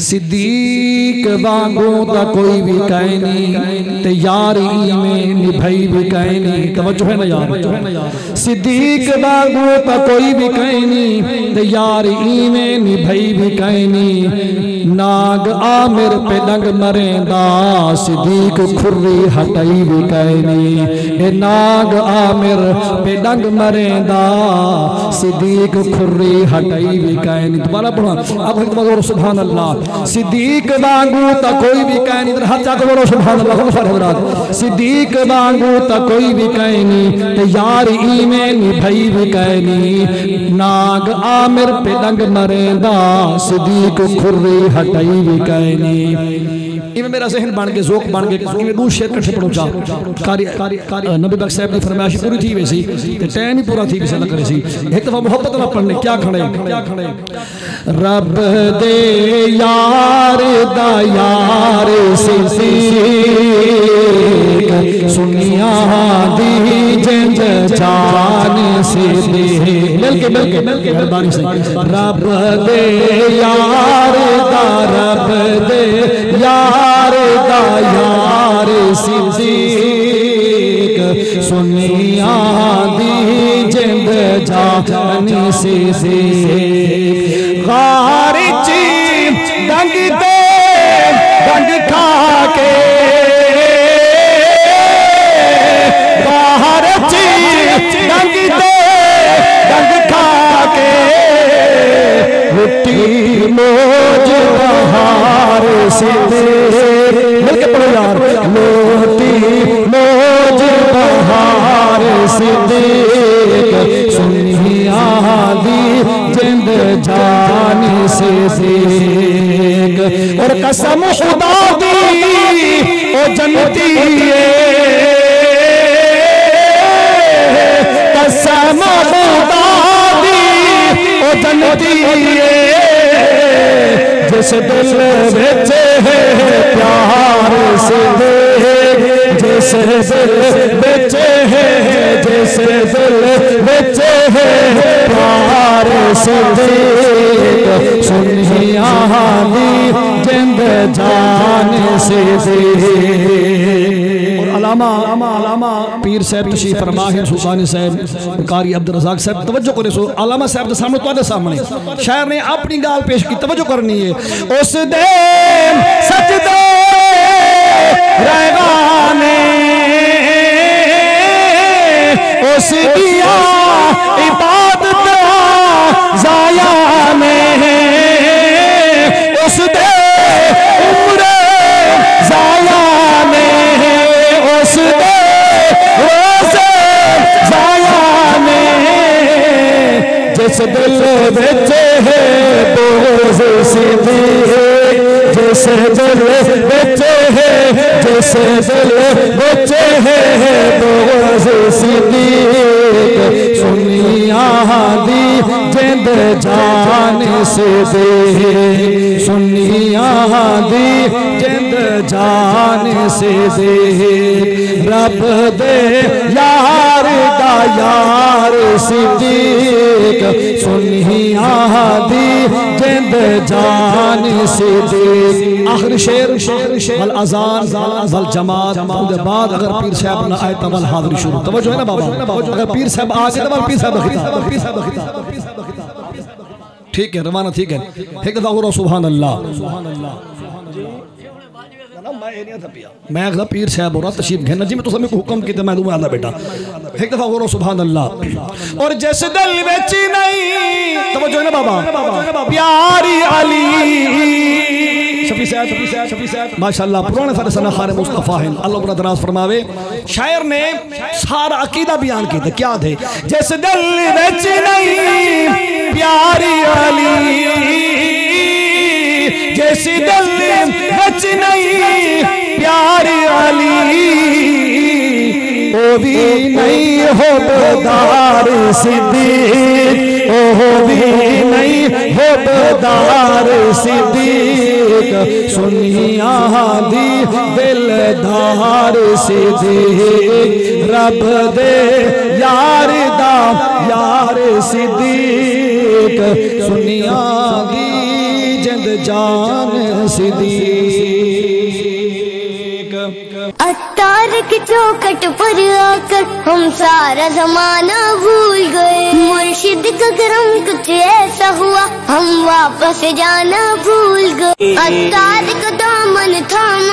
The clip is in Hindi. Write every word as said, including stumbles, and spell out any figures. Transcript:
सिद्दीक वांगू ता कोई भी कहे नहीं ते यारी में निभाई भी कहे नहीं। तवज्जो है ना यार। सिद्दीक वांगू ता कोई भी कहे नहीं ते यारी में निभाई भी कहे नहीं। नाग आमिर पे डंग मरेंदा सिद्दीक खुर्री हटाई भी कहे नहीं। नाग आमिर पे डंग मरेंदा सिद्दीक खुर्री हटाई भी कहे नहीं। दोबारा पढ़ो अब बोलो सुभान अल्लाह। सिद्दीक वांगू ता कोई भी कहे नहीं, हाथ जाके बोलो सुभान अल्लाह। सिद्दीक वांगू ता कोई भी कहे नहीं ते यार ई में निभाई भी कहे नहीं। नाग आमिर पे डंग मरेंदा सिद्दीक खुर्री हटाई भी कहे नहीं। इवें मेरा ज़हन बन के ज़ोक बन के इवें दो शेर इकट्ठे पढ़ो जा कारी कारी नबी पाक साहब की फरमाइश पूरी थी वैसी ते टाइम ही पूरा थी वैसे लग रही सी। एक दफा मोहब्बत ना पढ़ने क्या खड़े क्या खड़े रब दे यार दा यार सिद्दीक सुनिया दी जिंद जान से दे मिल के मिल के मिल के मेहरबानी से रब दे यार दा रब दे यार दा यार सिद्दीक सुनिया दी जिंद जानी से दे गार ची डंग दे डंग खा के बाहर ची डंग दे डंग खा के मिट्टी मोज बहार से दे मिलके पढ़ो यार मोटी मोज बहार से दे सुनिया दी जिंद जाने से देख और कसम खुदा दी ओ जन्नती कसम खुदा दी ओ जन्नती जिस दिल विच है प्यार से देख जिस दिल विच है जिस दिल विच है प्यार से देख सुनिया दी जिंद जान से देख। अलामा अलामा पीर साहब तशरीफ फरमा है सुल्तानी साहब कारी अब्दुल रज़ाक साहब तवज्जो करे सो अलामा साहब के सामने तुम्हारे सामने शायर ने अपनी गाल पेश की तवज्जो करनी है। उस दे सजदे रहवाने उस दिया इबादत ज़ाया में उस दे उम्र ज़ाया में उस दे रोज़े ज़ाया में जिस दिल विच है बोझ सिद्दीक जिस दिल विच है जिस दिल विच है बोझ सिद्दीक सुनिया दी जिंद जान से दे सुनिया दी जिंद जान से दे रब दे यार दा यार सिद्दीक सुनिया दी जिंद जान से दे। आखिरी शेर वल अज़ान वल जमात उसके बाद अगर पीर साहब ना आए तब हाज़िरी शुरू। तवज्जो है ना बाबा अगर पीर साहब आ गए तब पीर साहब ठीक है रवाना ठीक है एक दफा बोलो सुभान अल्लाह। मैं अगला पीर साहब हो रहा तशरीफ घेना जी मैं तो समय को हुक्म किया मैं दूंगा आला बेटा एक दफा बोलो सुभान अल्लाह। और जैसे दिल विच नहीं तवज्जो है ना बाबा प्यारी अली शफी साहब शफी साहब शफी साहब माशाअल्लाह पुराने सारे सना खारे मुस्तफा हैं अल्लाह बड़ा दराज फरमावे। शायर ने सारा अकीदा बयान किया था क्या थे जैसे दिल विच नहीं प्यारी अली जैसे दिल विच नहीं प्यारी अली ओ भी नहीं हो बेदार सिद्दीक ओ भी नहीं हो बेदार सिद्दीक सुनिया दी दिलदार सिद्दीक रब दे यार दा यार सिद्दीक सुनिया दी जिंद जान सिद्दीक। अत्तार की चौखट पर आकर हम सारा जमाना भूल गए। मुर्शिद का करम कुछ ऐसा हुआ हम वापस जाना भूल गए। अत्तार का दामन थाम